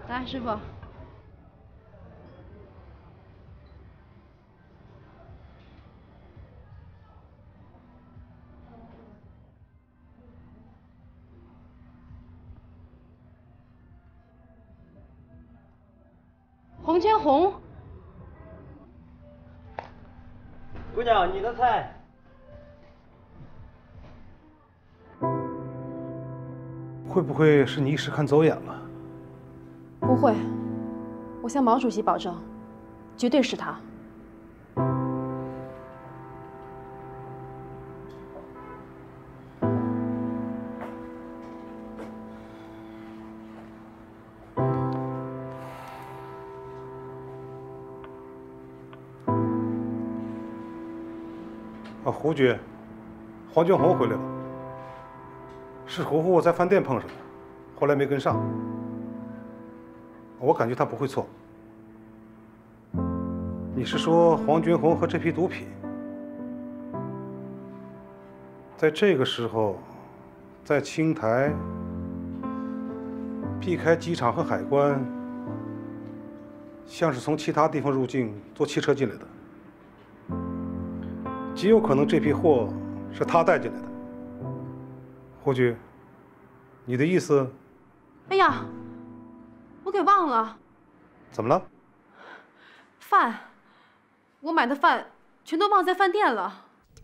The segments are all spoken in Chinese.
来，师傅。洪千红， 姑娘，你的菜。 会不会是你一时看走眼了？ 不会，我向毛主席保证，绝对是他。 啊，胡局，黄娟红回来了。是胡胡我在饭店碰上的，后来没跟上。我感觉他不会错。你是说黄娟红和这批毒品，在这个时候，在青台避开机场和海关，像是从其他地方入境，坐汽车进来的。极有可能这批货是他带进来的。胡局，你的意思？ 哎呀，我给忘了。 怎么了？ 饭，我买的饭全都忘在饭店了。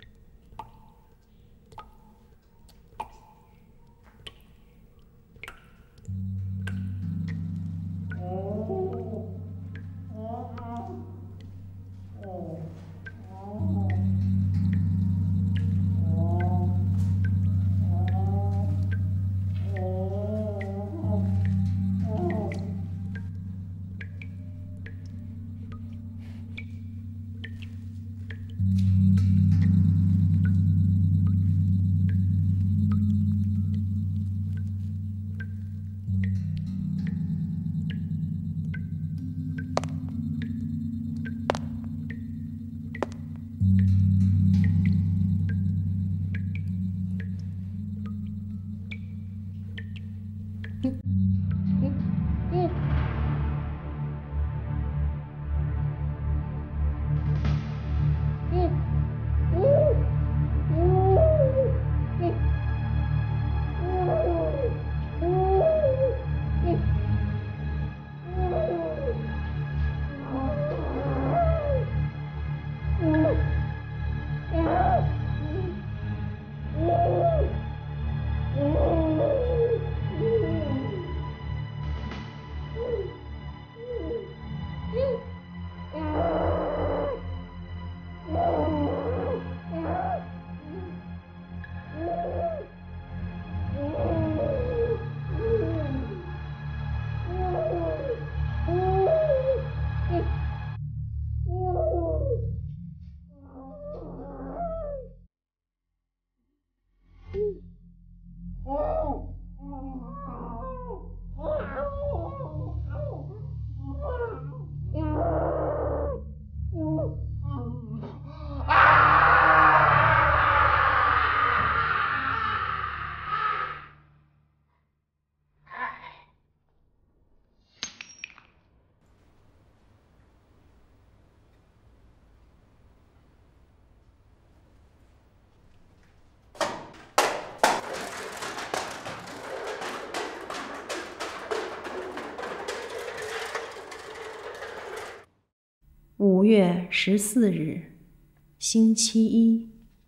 5月14日，星期一。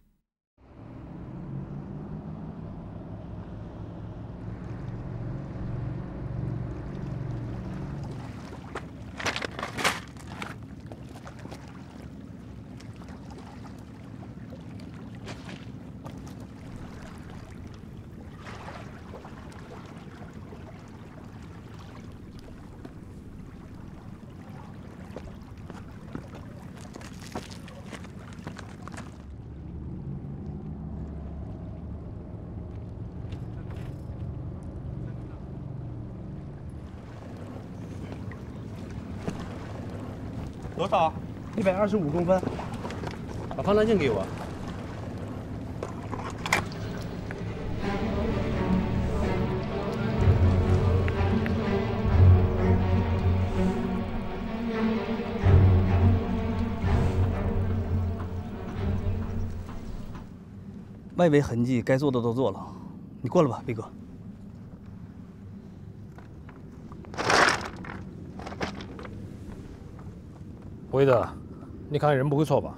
多少？125公分。把放大镜给我。 外围痕迹该做的都做了，你过来吧，飞哥。 辉德，你看人不会错吧？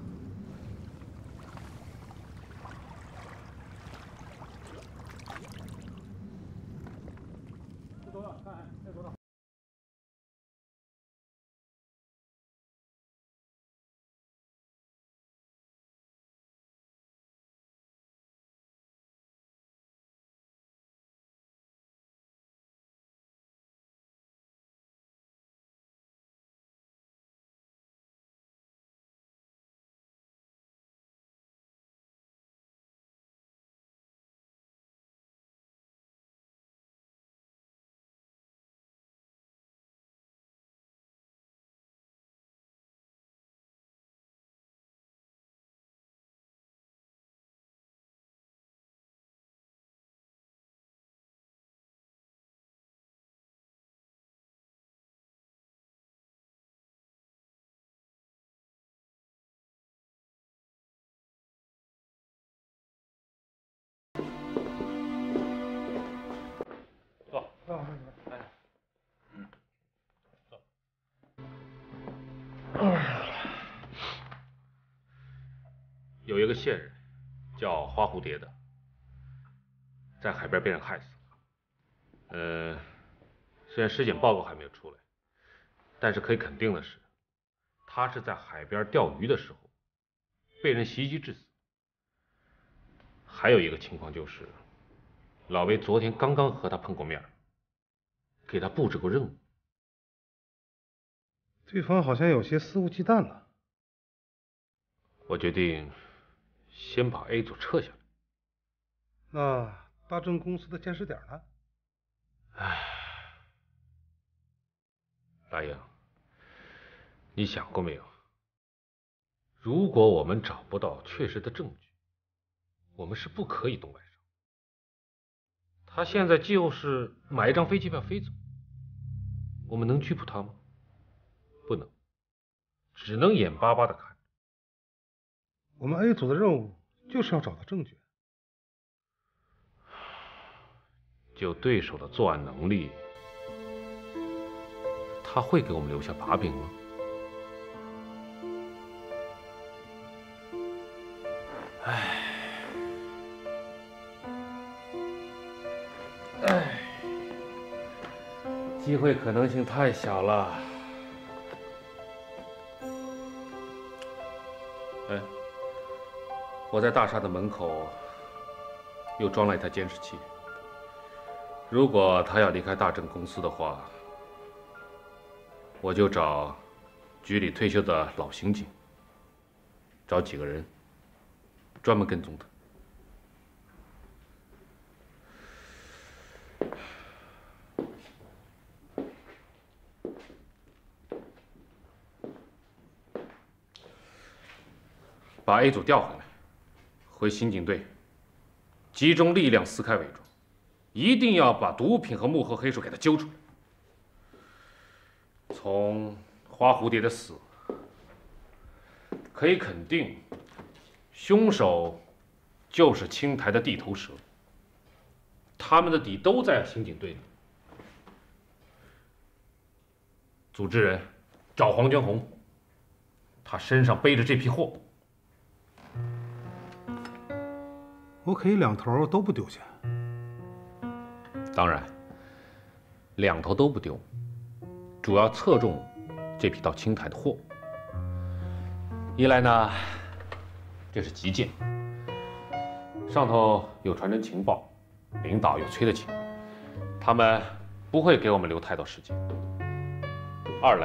有一个线人叫花蝴蝶的，在海边被人害死了。虽然尸检报告还没有出来，但是可以肯定的是，他是在海边钓鱼的时候被人袭击致死。还有一个情况就是，老魏昨天刚刚和他碰过面，给他布置过任务。 对方好像有些肆无忌惮了。 我决定先把 A 组撤下来。 那大正公司的监视点呢？ 唉，大英，你想过没有？如果我们找不到确实的证据，我们是不可以动外伤。他现在就是买一张飞机票飞走，我们能拘捕他吗？不能，只能眼巴巴的看。 我们 A 组的任务就是要找到证据。 就对手的作案能力，他会给我们留下把柄吗？机会可能性太小了。我在大厦的门口又装了一台监视器。如果他要离开大正公司的话，我就找局里退休的老刑警，找几个人专门跟踪他。把 A 组调回来，回刑警队，集中力量撕开伪装，一定要把毒品和幕后黑手给他揪出来。从花蝴蝶的死，可以肯定，凶手就是青台的地头蛇。他们的底都在刑警队里。组织人找黄娟红，他身上背着这批货。 我可以两头都不丢下。 当然，两头都不丢，主要侧重这批到青台的货。一来呢，这是急件，上头有传真情报，领导又催得紧，他们不会给我们留太多时间。二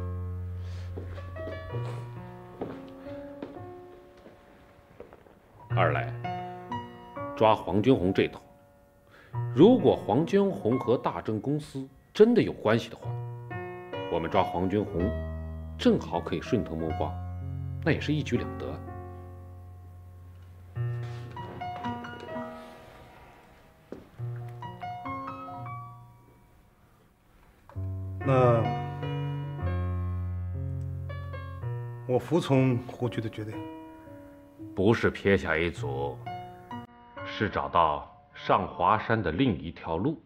来，抓黄娟红这头，如果黄娟红和大正公司真的有关系的话，我们抓黄娟红正好可以顺藤摸瓜，那也是一举两得。 那我服从胡局的决定。 不是撇下 A 组， 是找到上华山的另一条路。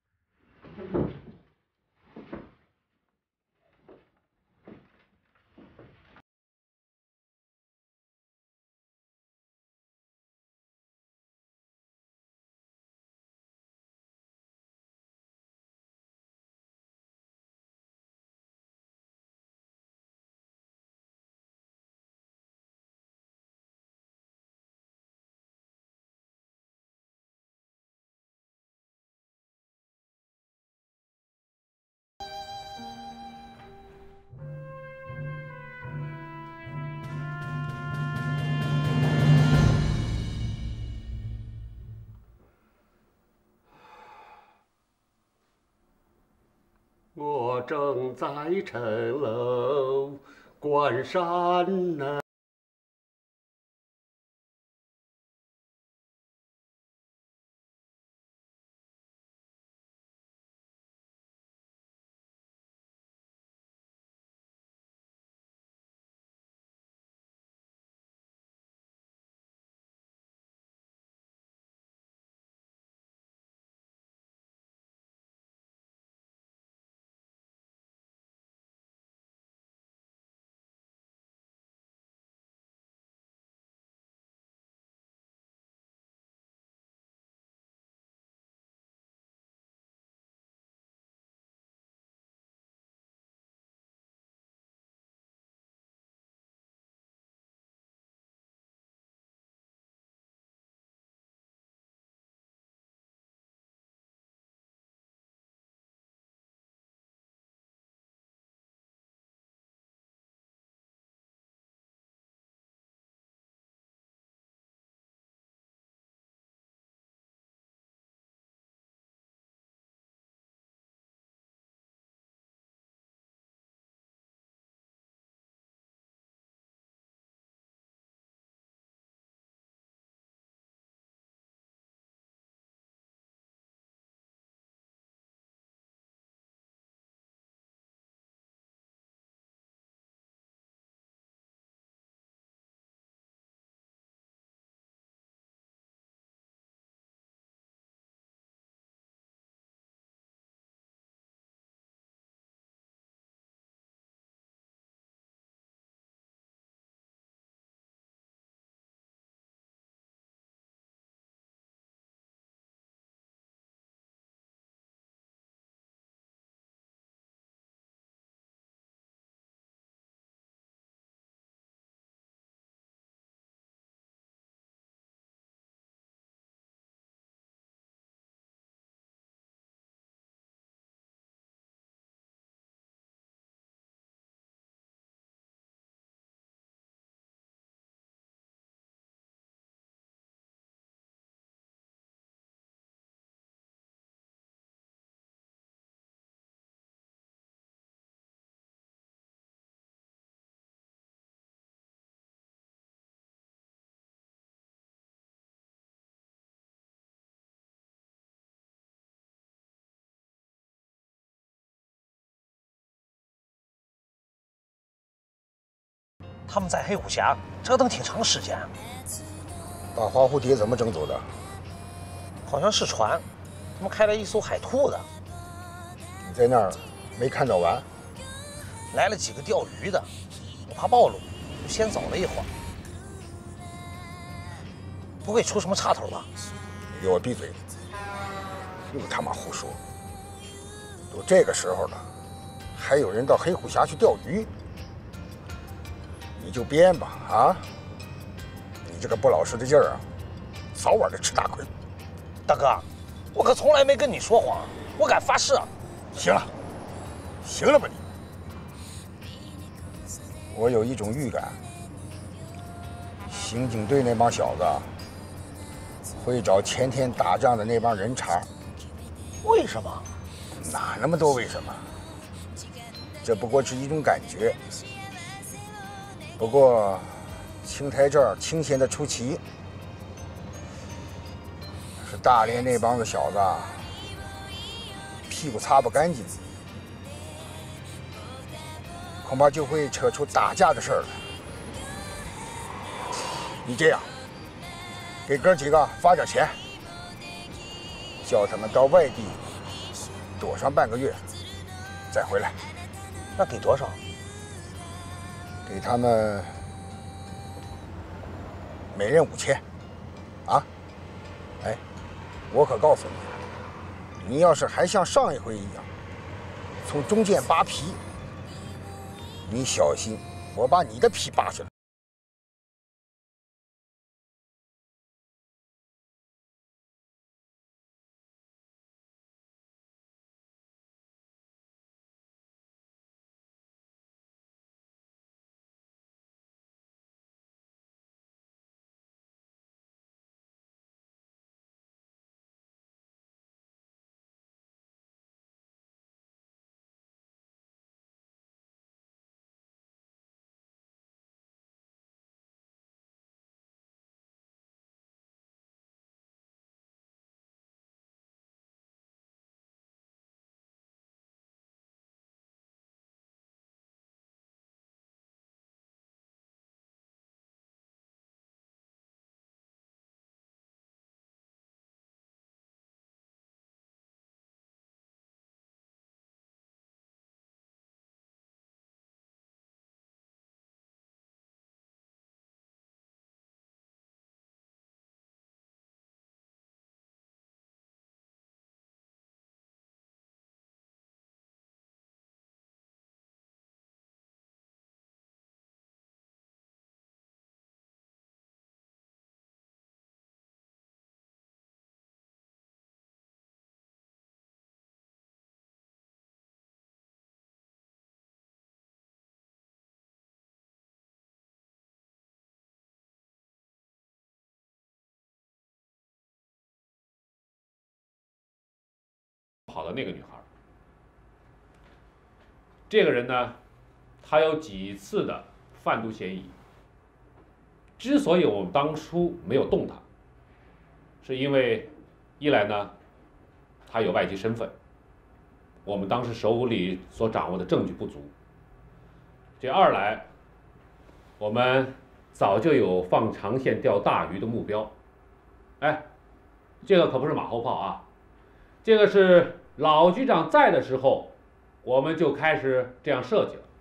我正在城楼关山南。 他们在黑虎峡折腾挺长时间， 把花蝴蝶怎么整走的？ 好像是船，他们开了一艘海兔的。 你在那儿没看着完？ 来了几个钓鱼的，我怕暴露，就先走了一会儿。不会出什么岔头吧？ 你给我闭嘴！又他妈胡说！都这个时候了，还有人到黑虎峡去钓鱼？你就编吧啊！你这个不老实的劲儿啊，早晚得吃大亏。 大哥，我可从来没跟你说谎，我敢发誓。 行了，行了吧你！我有一种预感，刑警队那帮小子会找前天打仗的那帮人茬。 为什么？ 哪那么多为什么？这不过是一种感觉。不过，青台这儿清闲的出奇，是大连那帮子小子屁股擦不干净，恐怕就会扯出打架的事儿来。你这样，给哥几个发点钱， 叫他们到外地躲上半个月，再回来。 那给多少？ 给他们每人5000。啊？哎，我可告诉你，你要是还像上一回一样从中间扒皮，你小心我把你的皮扒下来。 跑的那个女孩，这个人呢，他有几次的贩毒嫌疑。之所以我们当初没有动他，是因为一来呢，他有外籍身份，我们当时手里所掌握的证据不足；这二来，我们早就有放长线钓大鱼的目标。哎，这个可不是马后炮啊，这个是老局长在的时候，我们就开始这样设计了。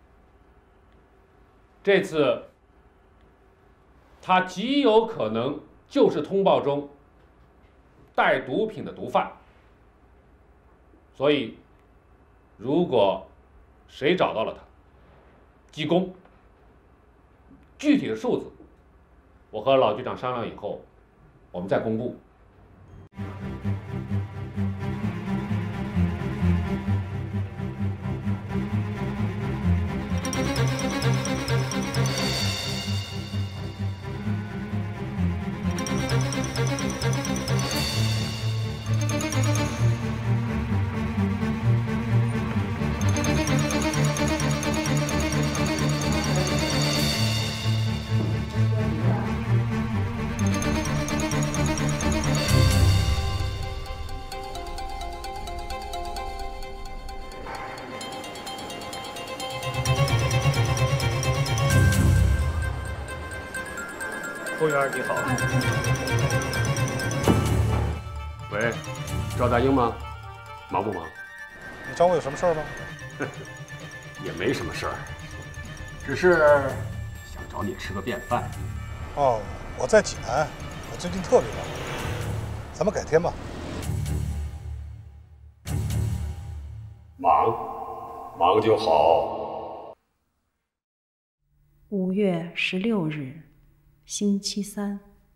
这次他极有可能就是通报中带毒品的毒贩，所以如果谁找到了他，记功。具体的数字，我和老局长商量以后，我们再公布。 服务员你好。 喂，赵大英吗？忙不忙？ 你找我有什么事儿吗？ 也没什么事儿，只是想找你吃个便饭。 哦，我在济南，我最近特别忙，咱们改天吧。 忙就好。 5月16日，星期三。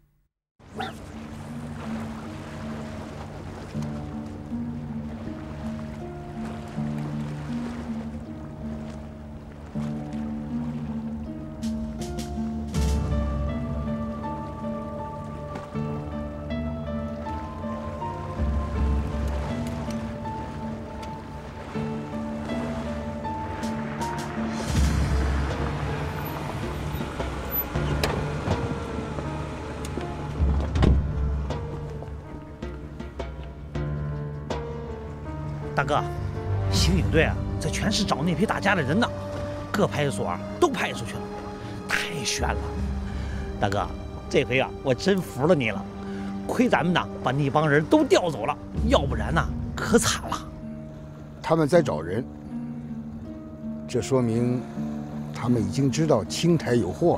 大哥，刑警队啊，在全市找那批打架的人呢，各派出所都派出去了，太悬了。大哥，这回啊，我真服了你了， 亏咱们呐把那帮人都调走了，要不然呐可惨了。 他们在找人，这说明他们已经知道青台有祸了。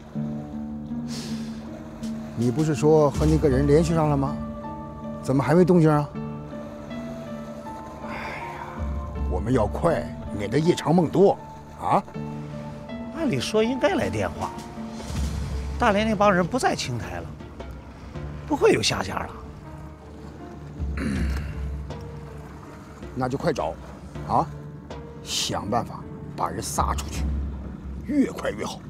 你不是说和那个人联系上了吗？怎么还没动静啊？哎呀，我们要快，免得夜长梦多啊！ 按理说应该来电话。大连那帮人不在青台了，不会有下家了。 那就快找，啊，想办法把人撒出去，越快越好。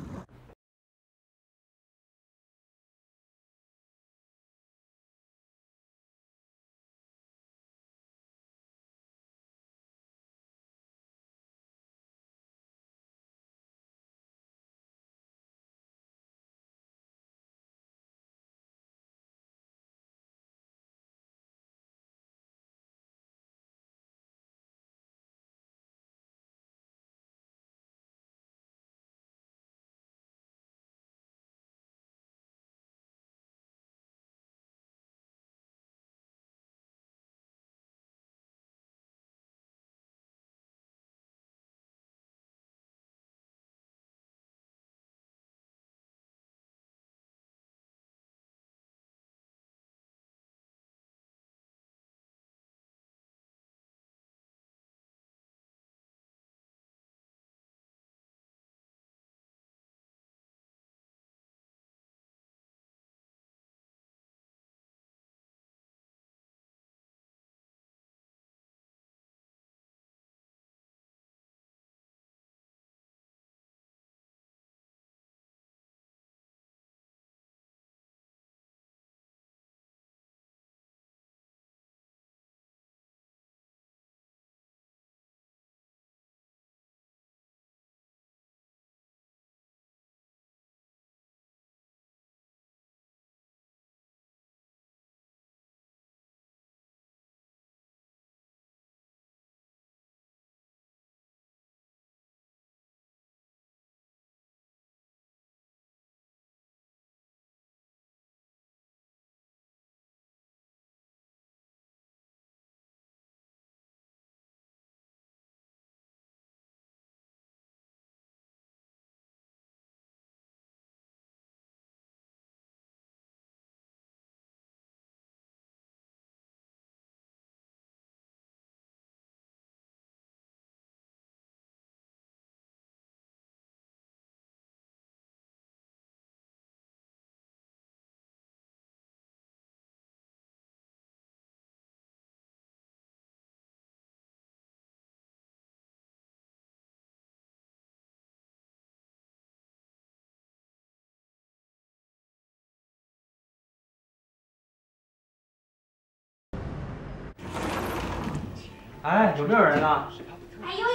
哎，有没有人啊？ 哎，有，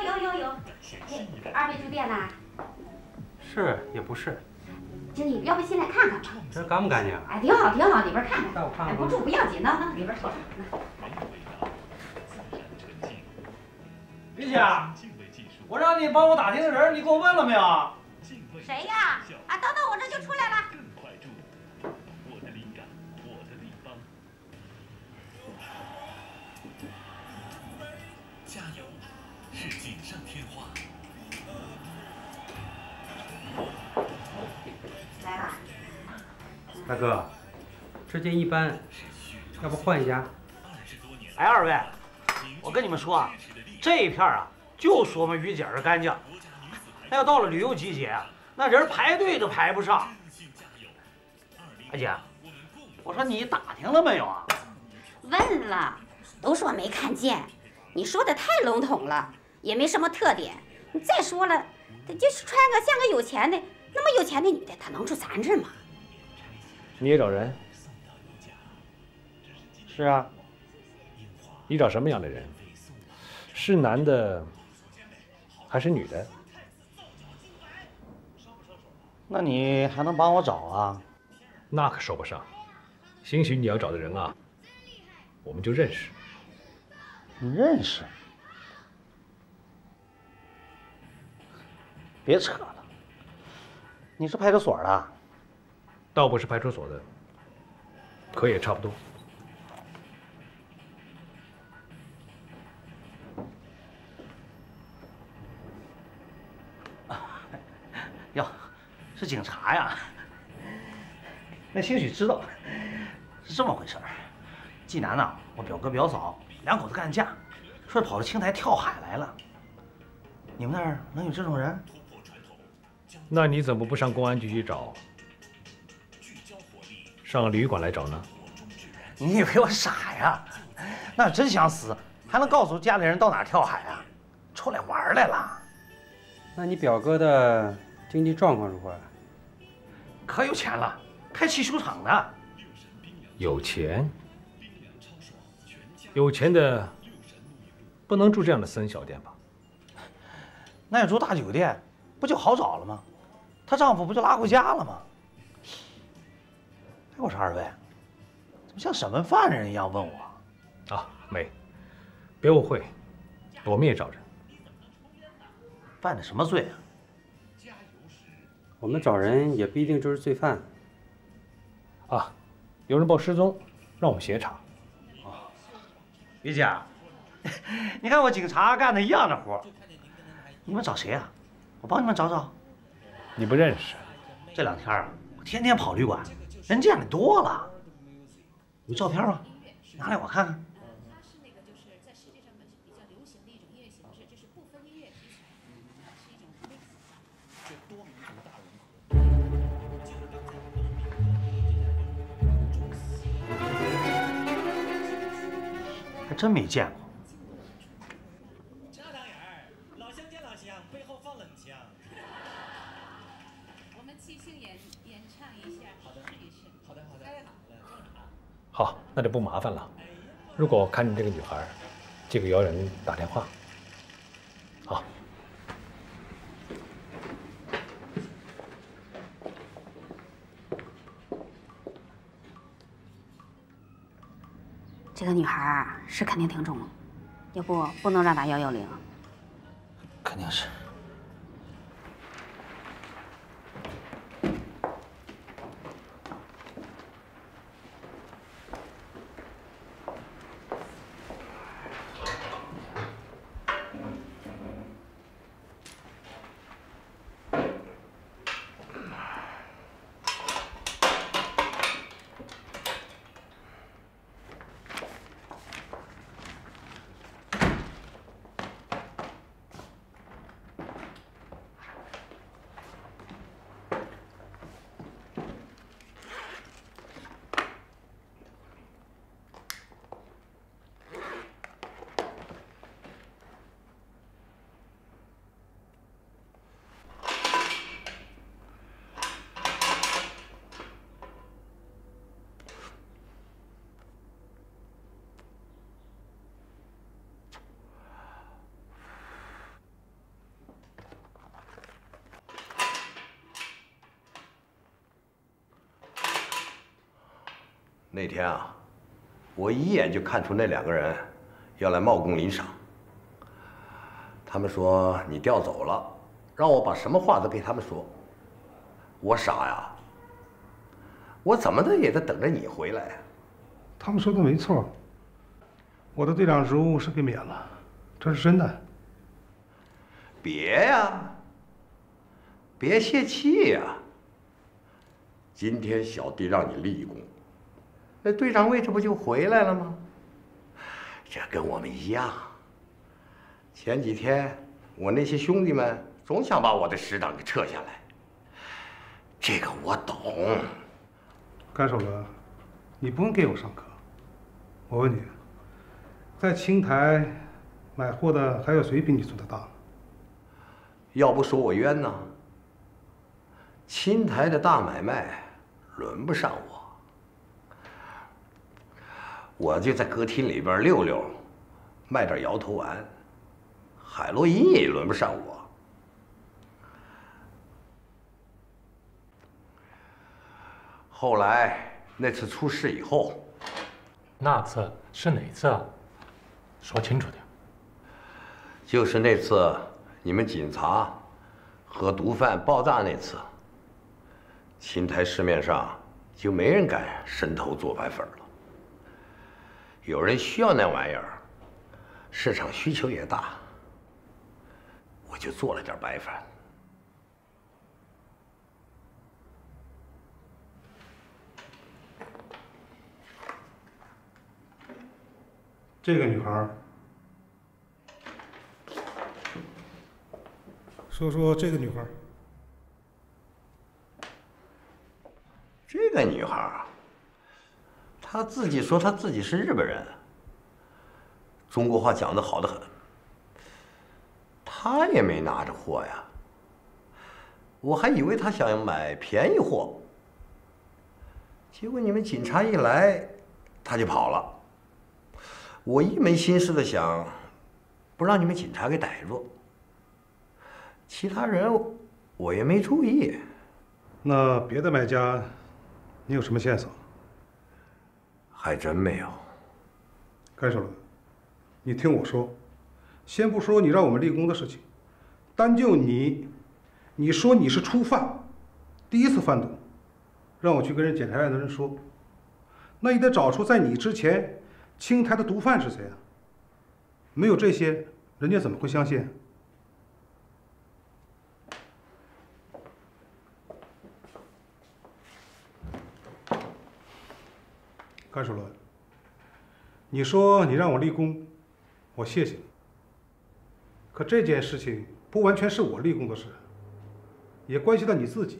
二位住店呐？ 是也不是。 经理，要不进来看看吧？ 这干不干净？ 哎，挺好，里边看看。 带我看看。 哎，不住不要紧，那里边瞅瞅。 于姐，我让你帮我打听的人，你给我问了没有？ 谁呀？啊，等等，我这就出来了。 加油，是锦上添花。 来了。 大哥，这件一般，要不换一家？ 哎，二位，我跟你们说啊，这一片啊，就说我们于姐儿干净。那要到了旅游季节啊，那人排队都排不上。阿姐，我说你打听了没有啊？ 问了，都说没看见。你说的太笼统了，也没什么特点。你再说了，她就是穿个像个有钱的，那么有钱的女的，她能住咱这儿吗？ 你也找人？ 是啊。 你找什么样的人？是男的还是女的？ 那你还能帮我找啊？ 那可说不上，兴许你要找的人啊，我们就认识。 你认识？别扯了，你是派出所的？ 倒不是派出所的， 可也差不多。 哟，是警察呀？那兴许知道，是这么回事儿。济南呐，我表哥表嫂两口子干架，说是跑到青台跳海来了。你们那儿能有这种人？ 那你怎么不上公安局去找？上旅馆来找呢？ 你以为我傻呀？那真想死，还能告诉家里人到哪儿跳海啊？出来玩来了。 那你表哥的经济状况如何？ 可有钱了，开汽修厂的。 有钱？有钱的不能住这样的私人小店吧？ 那要住大酒店，不就好找了吗？她丈夫不就拉回家了吗？哎，我说二位，怎么像审问犯人一样问我？ 啊，没，别误会，我们也找人。 犯的什么罪啊？ 我们找人也不一定就是罪犯。 啊，有人报失踪，让我们协查。 于姐，你看我警察干的一样的活，你们找谁啊？我帮你们找找。 你不认识？ 这两天啊，我天天跑旅馆，人见的多了。有照片吗？拿来我看看。还真没见过。 这当然，老乡见老乡，背后放冷枪。 我们即兴演唱一下，试一试。 好的，好的。 好，那就不麻烦了。如果看见这个女孩，就给姚人打电话。好。 这个女孩是肯定挺重，要不能让打110。 肯定是。 那天啊，我一眼就看出那两个人要来冒功领赏。他们说你调走了，让我把什么话都给他们说。我傻呀，我怎么的也得等着你回来呀。 他们说的没错，我的队长职务是给免了，这是真的。 别呀，别泄气呀。今天小弟让你立功。那队长位置不就回来了吗？这跟我们一样。前几天我那些兄弟们总想把我的死党给撤下来，这个我懂。 甘守哥，你不用给我上课。我问你，在青台买货的还有谁比你做得大？ 要不说我冤呢？青台的大买卖轮不上我。我就在歌厅里边溜溜，卖点摇头丸，海洛因也轮不上我。后来那次出事以后， 那次是哪次啊？说清楚点。 就是那次你们警察和毒贩爆炸那次。青台市面上就没人敢伸头做白粉了。有人需要那玩意儿，市场需求也大，我就做了点白粉。 这个女孩，说说这个女孩。 这个女孩，她自己说她自己是日本人，中国话讲得好得很。她也没拿着货呀，我还以为她想买便宜货，结果你们警察一来，她就跑了。我一门心思的想，不让你们警察给逮住。其他人我也没注意。 那别的买家，你有什么线索？ 还真没有。 甘守伦，你听我说，先不说你让我们立功的事情，单就你说你是初犯，第一次贩毒，让我去跟人检查院的人说，那你得找出在你之前青台的毒贩是谁啊？没有这些，人家怎么会相信？甘守伦，你说你让我立功，我谢谢你。可这件事情不完全是我立功的事，也关系到你自己。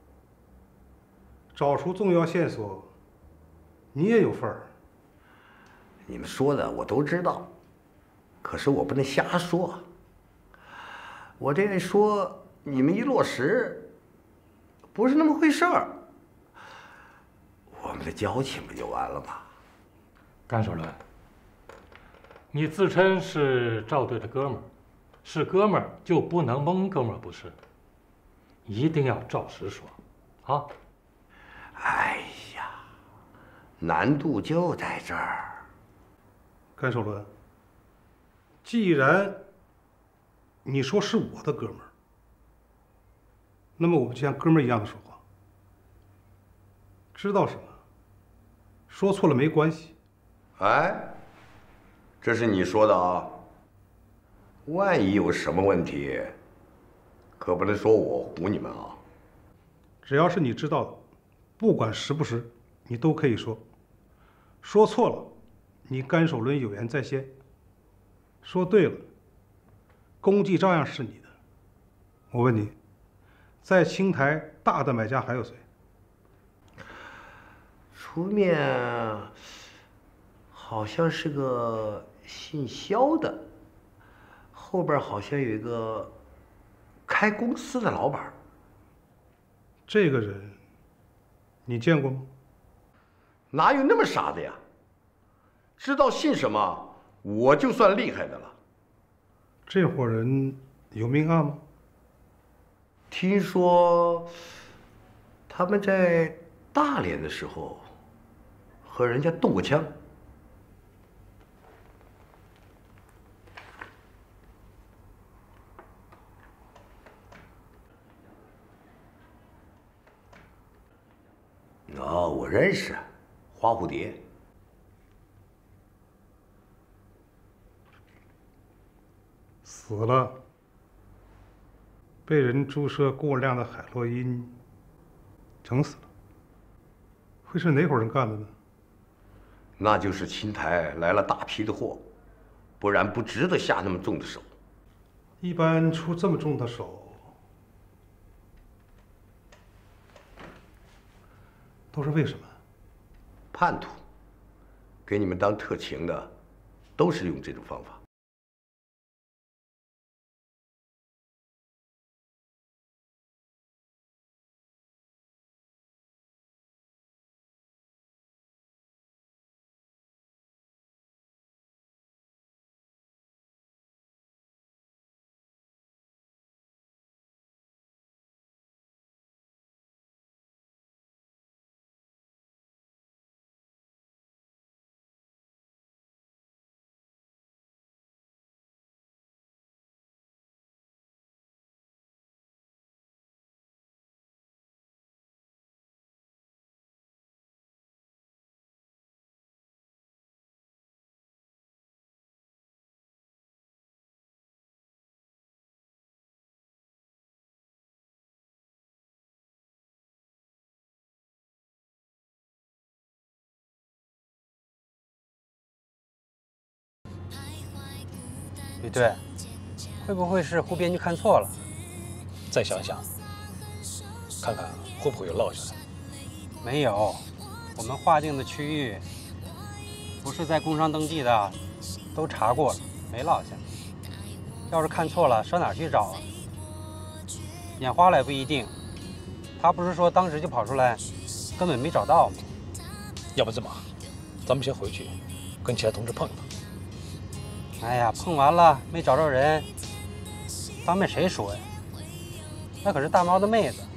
找出重要线索，你也有份儿。 你们说的我都知道，可是我不能瞎说。我这样说，你们一落实，不是那么回事儿。我们的交情不就完了吗？ 甘守伦，你自称是赵队的哥们儿，是哥们儿就不能蒙哥们儿不是？一定要照实说，啊！ 哎呀，难度就在这儿。 甘守伦，既然你说是我的哥们儿，那么我们就像哥们儿一样的说话。知道什么？说错了没关系。 哎，这是你说的啊。万一有什么问题，可不能说我唬你们啊。 只要是你知道的，不管实不实，你都可以说。说错了，你甘守伦有言在先；说对了，功绩照样是你的。我问你，在青台大的买家还有谁？ 出面好像是个姓肖的，后边好像有一个开公司的老板。 这个人你见过吗？ 哪有那么傻的呀？知道姓什么，我就算厉害的了。 这伙人有命案吗？ 听说他们在大连的时候和人家动过枪。哦，我认识，花蝴蝶。 死了，被人注射过量的海洛因，整死了。会是哪伙人干的呢？ 那就是青台来了大批的货，不然不值得下那么重的手。 一般出这么重的手，都是为什么？ 叛徒，给你们当特情的，都是用这种方法。 李队，会不会是胡编剧看错了？ 再想想，看看会不会有落下来。 没有，我们划定的区域不是在工商登记的，都查过了，没落下。要是看错了，上哪儿去找啊？眼花了也不一定。他不是说当时就跑出来，根本没找到吗？ 要不这么，咱们先回去跟其他同志碰一碰。 哎呀，碰完了没找着人，当面谁说呀？那可是大猫的妹子。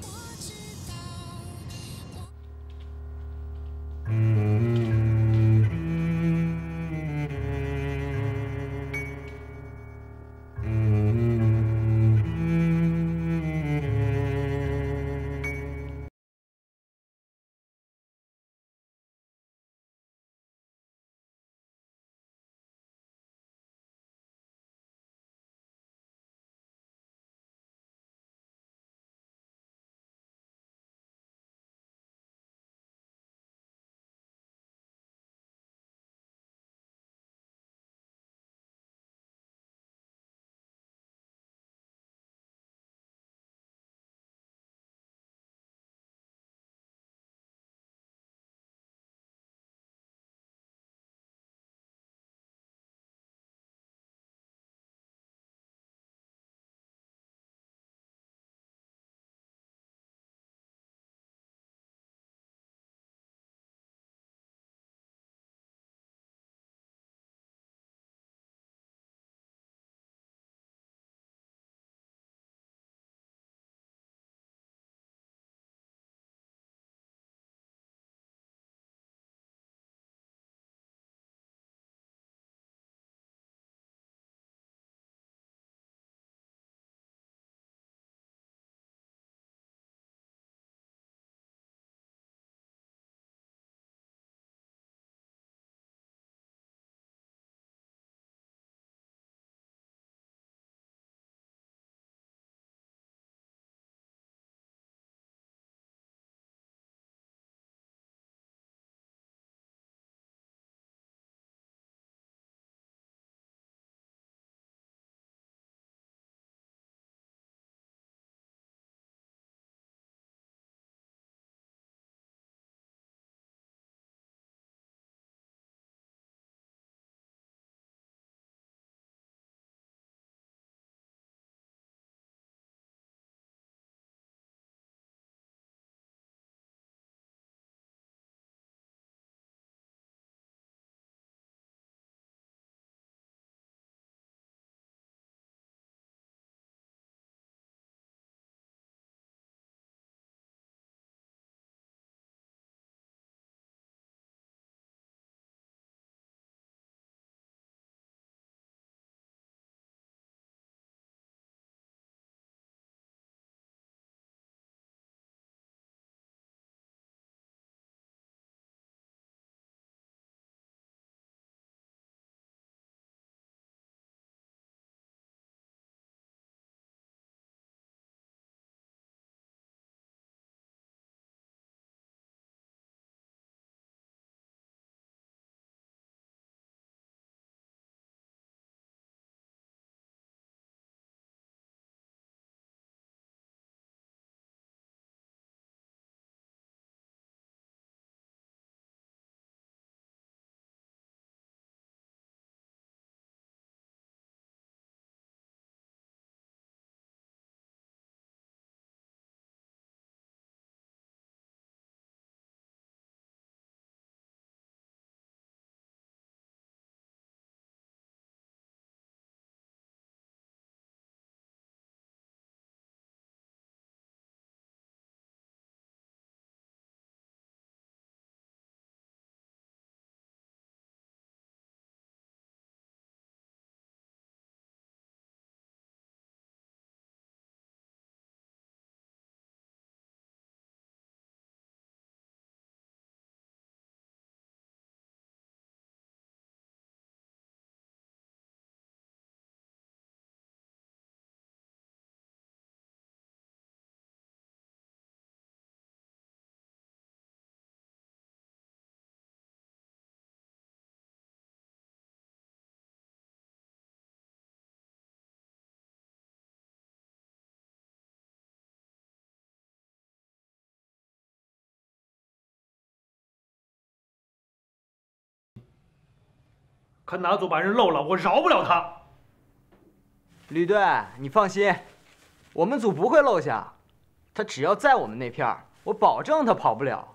可哪组把人漏了，我饶不了他。 吕队，你放心，我们组不会漏下，他只要在我们那片儿，我保证他跑不了。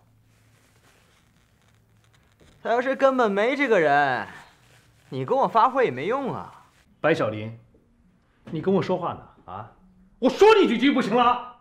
他要是根本没这个人，你跟我发挥也没用啊。 白小林，你跟我说话呢啊？我说你几句不行了？